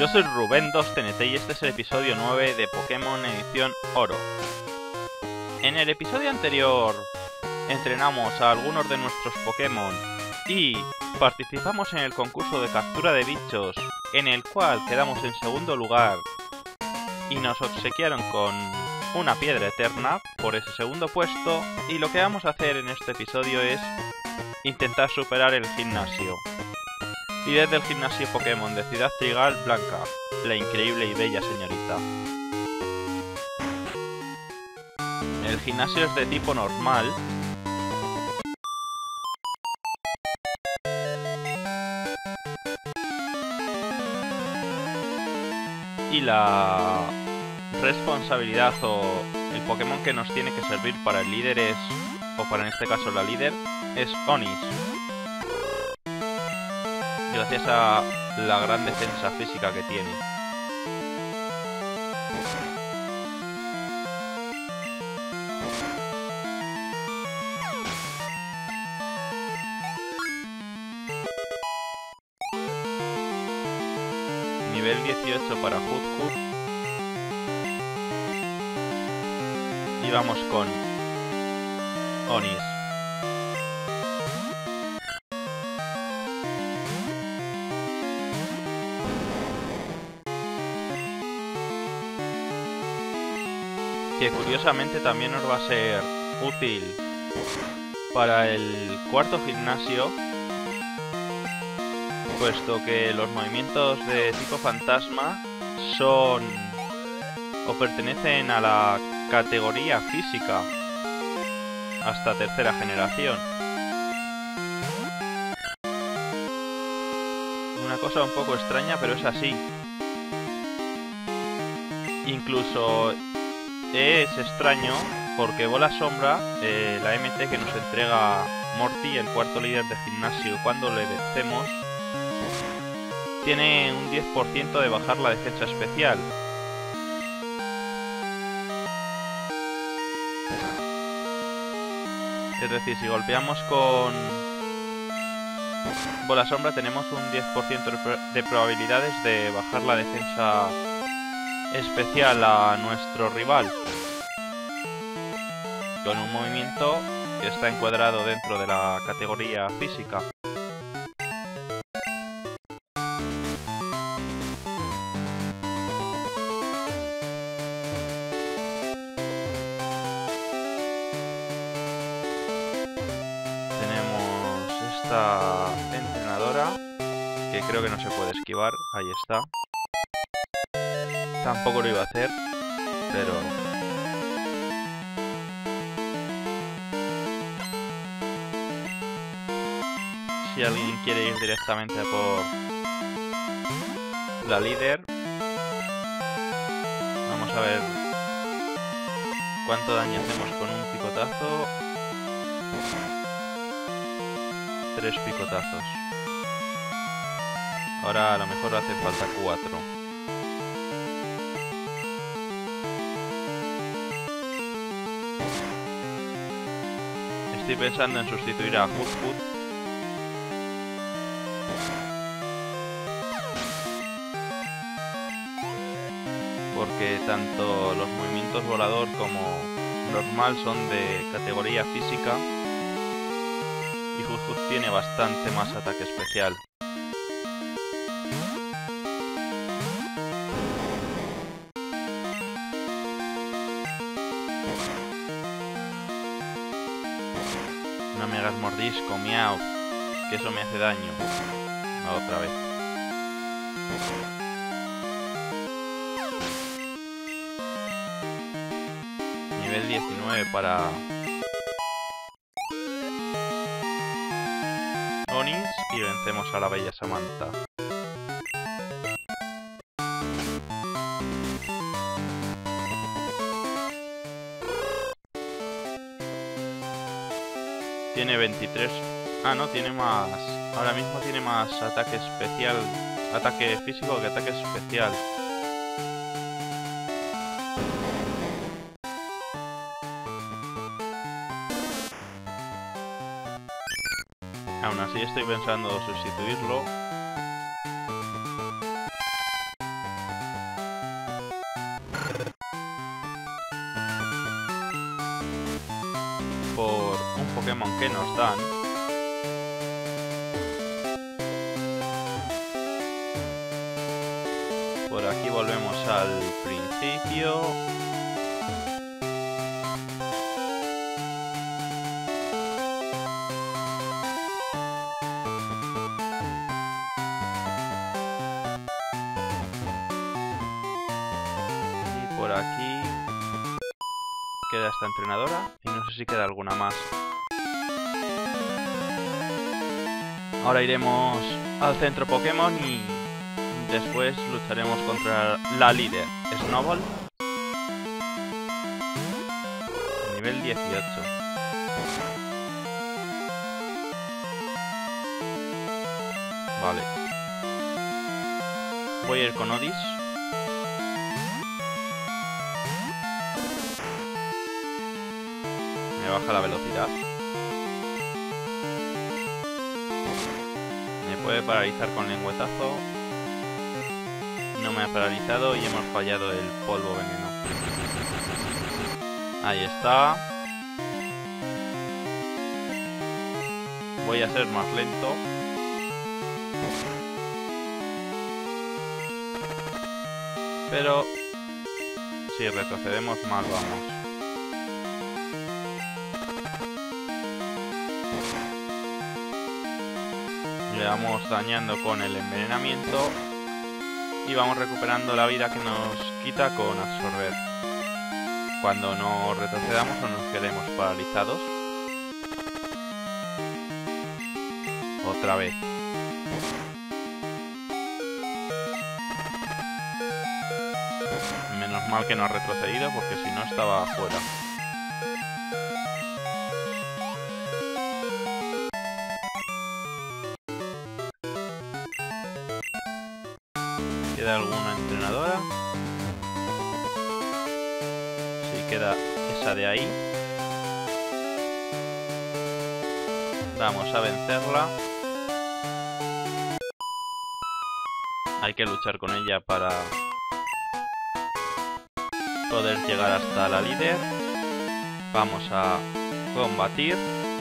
Yo soy Rubén2TNT y este es el episodio 9 de Pokémon Edición Oro. En el episodio anterior entrenamos a algunos de nuestros Pokémon y participamos en el concurso de captura de bichos, en el cual quedamos en segundo lugar y nos obsequiaron con una piedra eterna por ese segundo puesto, y lo que vamos a hacer en este episodio es intentar superar el gimnasio. Líder del gimnasio Pokémon de Ciudad Trigal, Blanca, la increíble y bella señorita. El gimnasio es de tipo normal. Y la responsabilidad o el Pokémon que nos tiene que servir para el líder es, o para en este caso la líder, es Onix. Gracias a la gran defensa física que tiene. Nivel 18 para Hoothoot. Y vamos con Onix. Que curiosamente también nos va a ser útil para el cuarto gimnasio, puesto que los movimientos de tipo fantasma son o pertenecen a la categoría física hasta tercera generación. Una cosa un poco extraña, pero es así. Incluso es extraño porque Bola Sombra, la MT que nos entrega Morty, el cuarto líder de gimnasio, cuando le vencemos, tiene un 10% de bajar la defensa especial. Es decir, si golpeamos con Bola Sombra tenemos un 10% de probabilidades de bajar la defensa especial a nuestro rival, con un movimiento que está encuadrado dentro de la categoría física. Tenemos esta entrenadora que creo que no se puede esquivar, ahí está. Tampoco lo iba a hacer, pero si alguien quiere ir directamente por la líder, vamos a ver cuánto daño hacemos con un picotazo. 3 picotazos. Ahora a lo mejor hace falta 4. Estoy pensando en sustituir a Hoothoot, porque tanto los movimientos volador como normal son de categoría física y Hoothoot tiene bastante más ataque especial. Una mega mordisco, miau, que eso me hace daño. Otra vez. Nivel 19 para Onix y vencemos a la bella Samantha. Tiene 23. Ah, no, tiene más. Ahora mismo tiene más ataque especial. Ataque físico que ataque especial. Aún así estoy pensando sustituirlo Pokémon que nos dan. Por aquí volvemos al principio. Y por aquí queda esta entrenadora y no sé si queda alguna más. Ahora iremos al centro Pokémon y después lucharemos contra la líder, Snowball. Nivel 18. Vale. Voy a ir con Odis. Me baja la velocidad. Me puede paralizar con lengüetazo. No me ha paralizado y hemos fallado el polvo veneno. Ahí está. Voy a ser más lento. Pero si retrocedemos mal vamos. Le vamos dañando con el envenenamiento. Y vamos recuperando la vida que nos quita con absorber. Cuando no retrocedamos o nos quedemos paralizados. Otra vez. Menos mal que no ha retrocedido porque si no estaba afuera. ¿Queda alguna entrenadora? Sí, queda esa de ahí. Vamos a vencerla. Hay que luchar con ella para poder llegar hasta la líder. Vamos a combatir.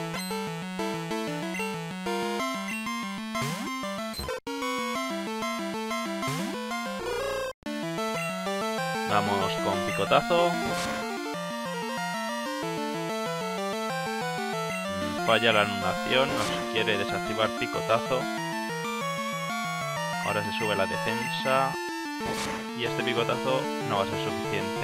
Vamos con picotazo. Falla la anulación, nos quiere desactivar picotazo. Ahora se sube la defensa. Y este picotazo no va a ser suficiente.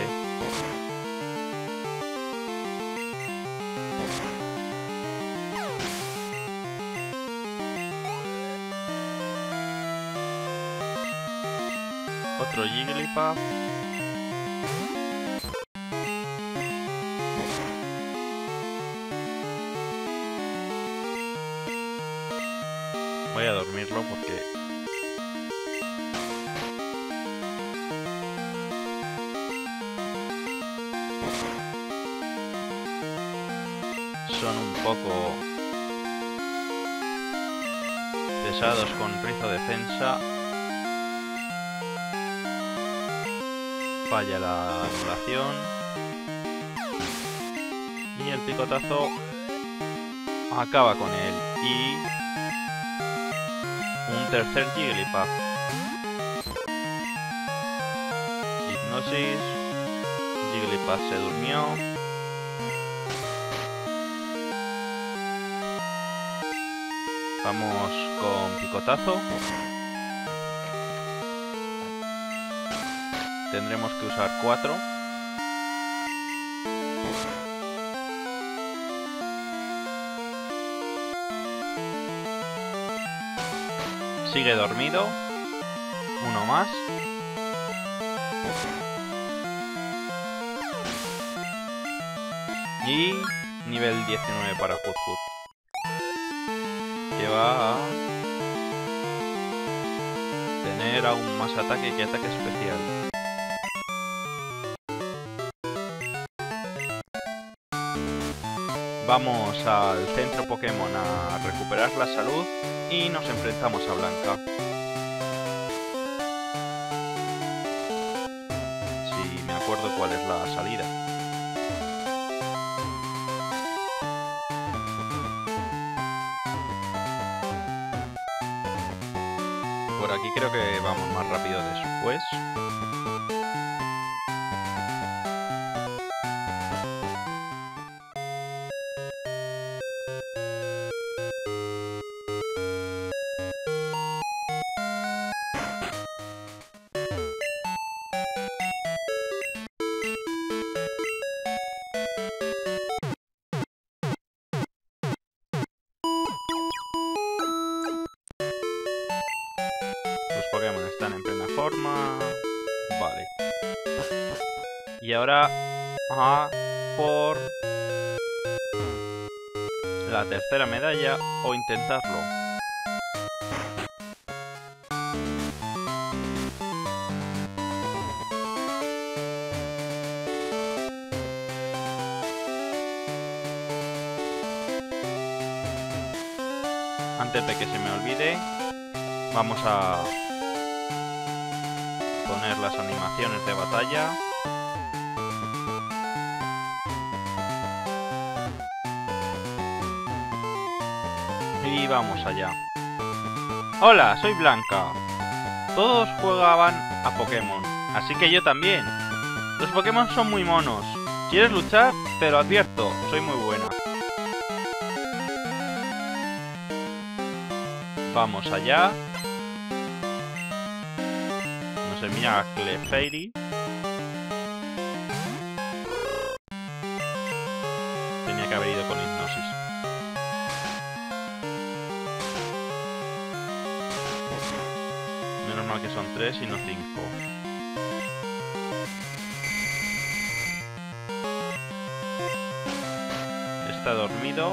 Otro Jigglypuff. Voy a dormirlo porque son un poco pesados con rizo defensa. Falla la anulación. Y el picotazo acaba con él. Y un tercer Jigglypuff. Hipnosis. Jigglypuff se durmió. Vamos con picotazo. Tendremos que usar 4. Sigue dormido. Uno más. Y nivel 19 para Hudhud. Que va a tener aún más ataque que ataque especial. Vamos al centro Pokémon a recuperar la salud y nos enfrentamos a Blanca. Si me acuerdo cuál es la salida. creo que vamos más rápido después. Los Pokémon están en plena forma. Vale. Y ahora a por la tercera medalla o intentarlo. Antes de que se me olvide, vamos a poner las animaciones de batalla. Y vamos allá. Hola, soy Blanca. Todos jugaban a Pokémon, así que yo también. Los Pokémon son muy monos. ¿Quieres luchar? Te lo advierto, soy muy buena. Vamos allá. Nos envía a Clefairy. Tenía que haber ido con hipnosis. Menos mal que son 3 y no 5. Está dormido.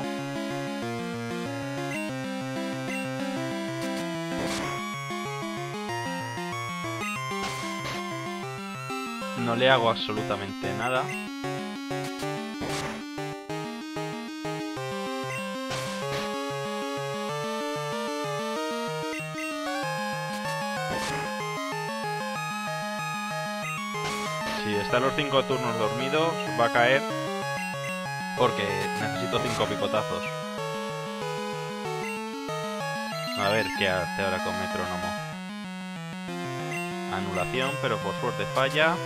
No le hago absolutamente nada. Si está los 5 turnos dormidos, va a caer porque necesito 5 picotazos. A ver qué hace ahora con metrónomo. Anulación, pero por suerte falla.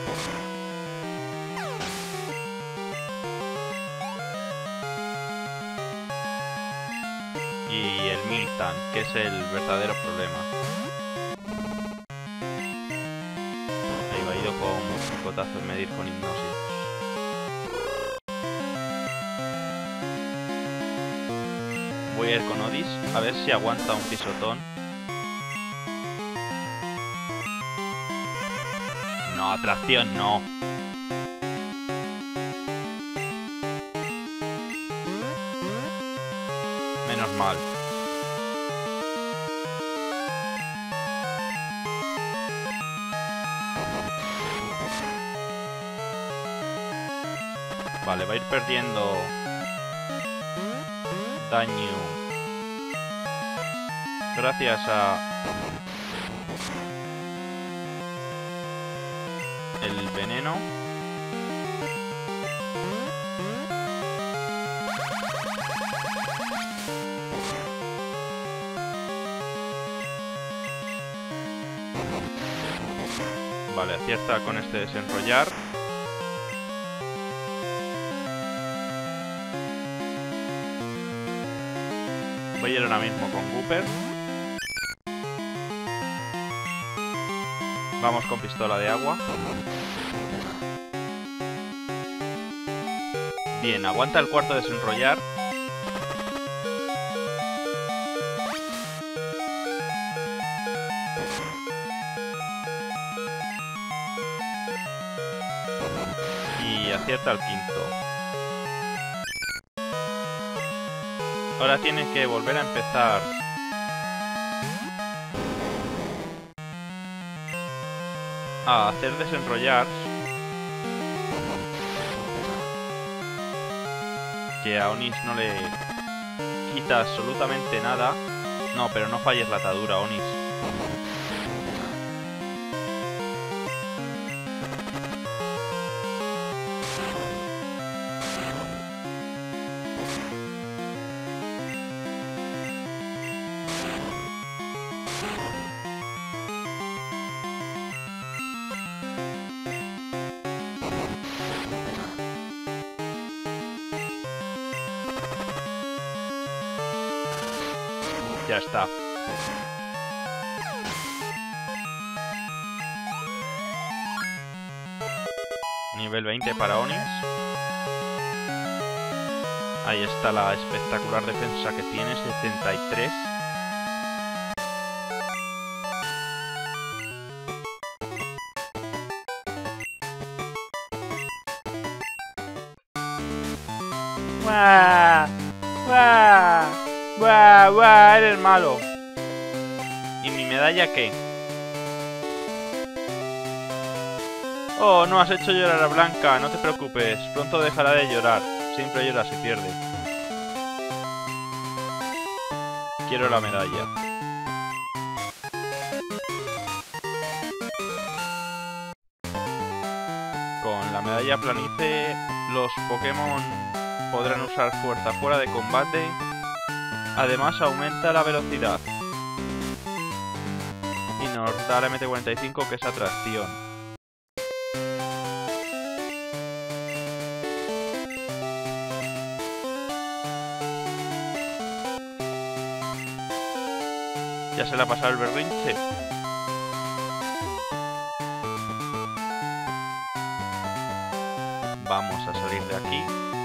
Y el Miltank, que es el verdadero problema. Ahí va, ido con picotazo en medir con hipnosis. Voy a ir con Odis, a ver si aguanta un pisotón. No, atracción no. Menos mal. Vale, va a ir perdiendo daño gracias a el veneno. Vale, acierta con este desenrollar. Voy a ir ahora mismo con Gooper. Vamos con pistola de agua. Bien, aguanta el cuarto desenrollar. Y acierta el quinto. Ahora tiene que volver a empezar. A hacer desenrollar. Que a Onix no le quita absolutamente nada. No, pero no falles la atadura, Onix. Ya está. Nivel 20 para Onis. Ahí está la espectacular defensa que tiene, 73. ¡Buah! ¡Buah! ¡Buah! ¡Buah! Eres malo. ¿Y mi medalla qué? Oh, no has hecho llorar a Blanca. No te preocupes. Pronto dejará de llorar. Siempre llora si pierde. Quiero la medalla. Con la medalla planicie, los Pokémon podrán usar fuerza fuera de combate. Además, aumenta la velocidad. Y nos da la MT-45, que es atracción. Ya se le ha pasado el berrinche. Vamos a salir de aquí.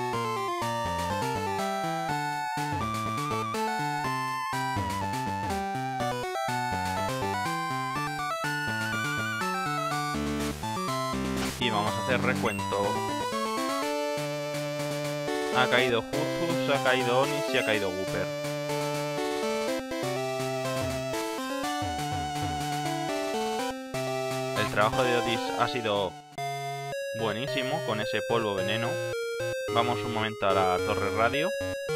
Y vamos a hacer recuento. Ha caído Jutsu, ha caído Onis y ha caído Wooper. El trabajo de Otis ha sido buenísimo con ese polvo veneno. Vamos un momento a la torre radio.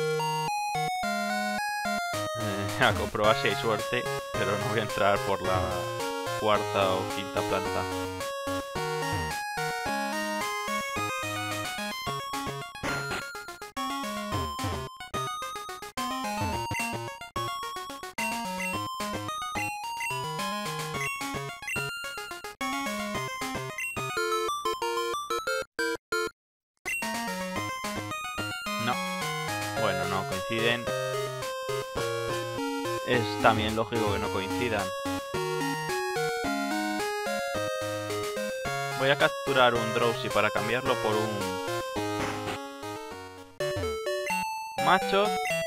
A comprobar si hay suerte, pero no voy a entrar por la cuarta o quinta planta. No. Bueno, no coinciden. Es también lógico que no coincidan. Voy a capturar un Drowsy para cambiarlo por un macho.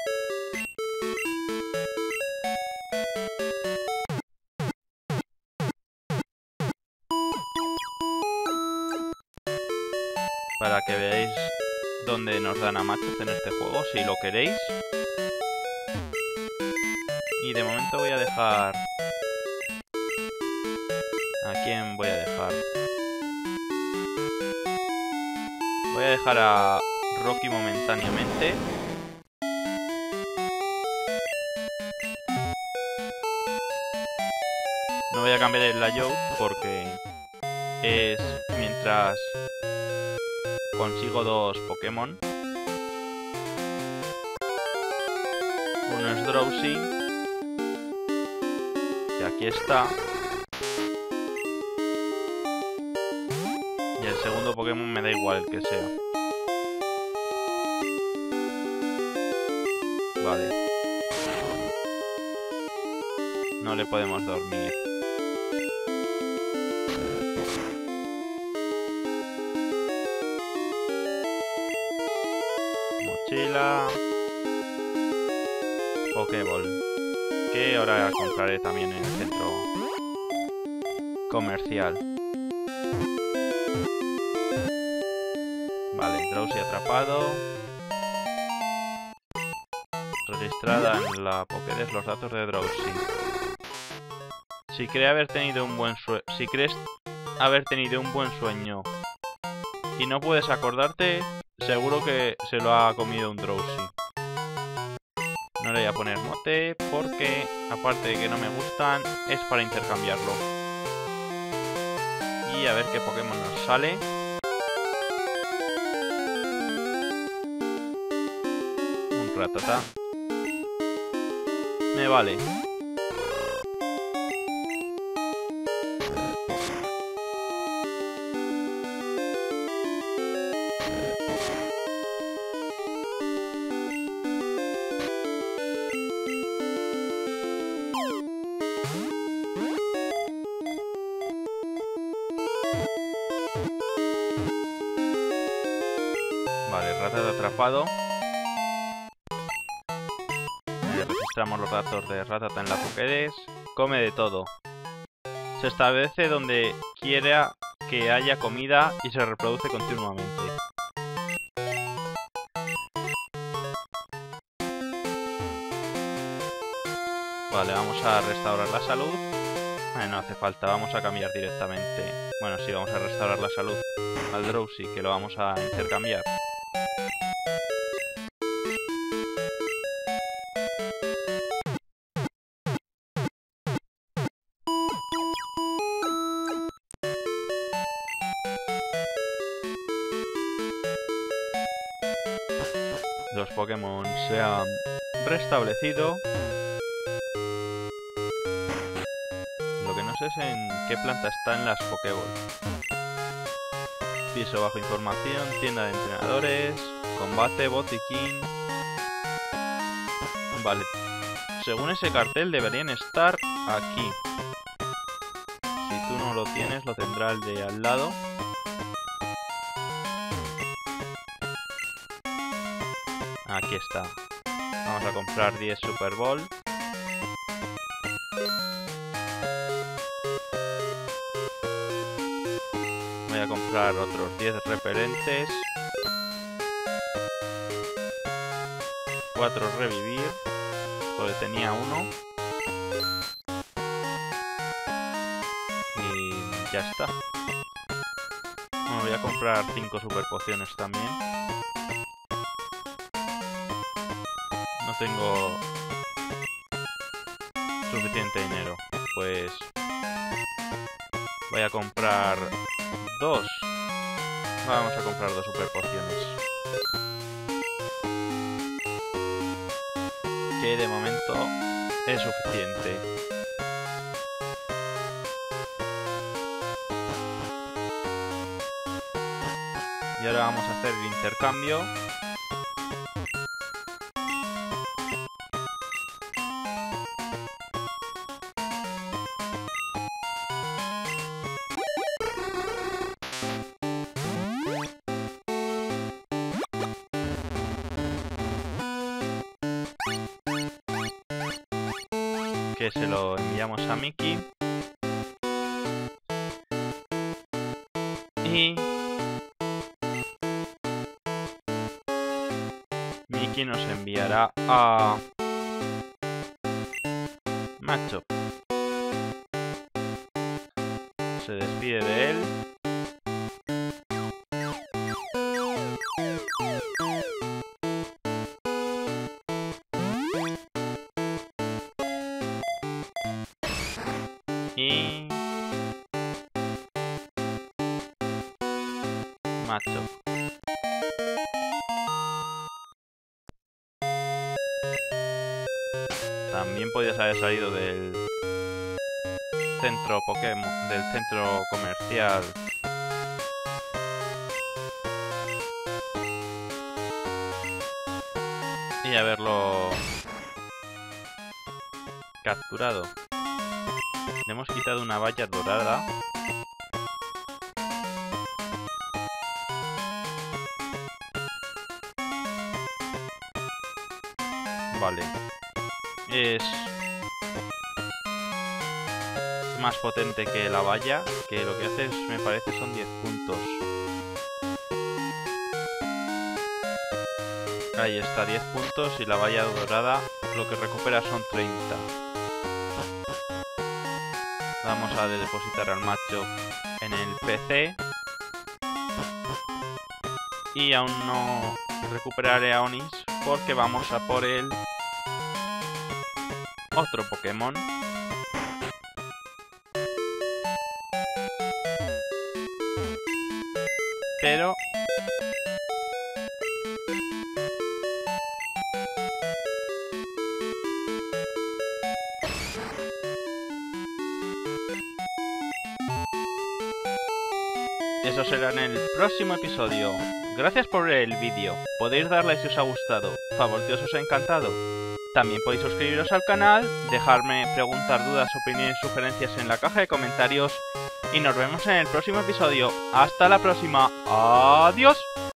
Para que veáis dónde nos dan a machos en este juego, si lo queréis. Y de momento voy a dejar... ¿A quién voy a dejar? Voy a dejar a Rocky momentáneamente. No voy a cambiar el layout porque es mientras consigo dos Pokémon. Uno es Drowsy, que aquí está. Y el segundo Pokémon me da igual el que sea. Vale. No le podemos dormir. Mochila. Pokéball. Que ahora compraré también en el centro comercial. Vale, Drowsy atrapado. Registrada en la Pokédex los datos de Drowsy. Si crees haber tenido un buen sueño y no puedes acordarte, seguro que se lo ha comido un Drowsy. No le voy a poner mote porque, aparte de que no me gustan, es para intercambiarlo. Y a ver qué Pokémon nos sale. Un Rattata. Me vale. Vale, Rattata atrapado. Registramos los datos de Rattata en la Pokédex. Come de todo. Se establece donde quiera que haya comida y se reproduce continuamente. Vale, vamos a restaurar la salud. No hace falta, vamos a cambiar directamente. Bueno, sí, vamos a restaurar la salud al Drowsy, que lo vamos a intercambiar. Los Pokémon se han restablecido. Lo que no sé es en qué planta están las Pokéball. Piso bajo información, tienda de entrenadores, combate, botiquín. Vale. Según ese cartel deberían estar aquí. Si tú no lo tienes, lo tendrá el de al lado. Aquí está. Vamos a comprar 10 Super Ball. Voy a comprar otros 10 repelentes. 4 revivir. Porque tenía uno. Y ya está. Bueno, voy a comprar 5 super pociones también. No tengo suficiente dinero. Pues voy a comprar 2. Vamos a comprar 2 super pociones. Que de momento es suficiente. Y ahora vamos a hacer el intercambio. Que se lo enviamos a Mickey. Y Mickey nos enviará a Machop. Se despide de él. Y Machop. También podías haber salido del centro Pokémon, del centro comercial. Y haberlo capturado. Le hemos quitado una valla dorada. Vale. Es más potente que la valla, que lo que hace es, me parece, son 10 puntos. Ahí está, 10 puntos, y la valla dorada lo que recupera son 30. Vamos a depositar al Machop en el PC. Y aún no recuperaré a Onix porque vamos a por el otro Pokémon. Pero eso será en el próximo episodio. Gracias por el vídeo. Podéis darle si os ha gustado, favor si os ha encantado. También podéis suscribiros al canal, dejarme preguntar, dudas, opiniones, sugerencias en la caja de comentarios. Y nos vemos en el próximo episodio. Hasta la próxima. Adiós.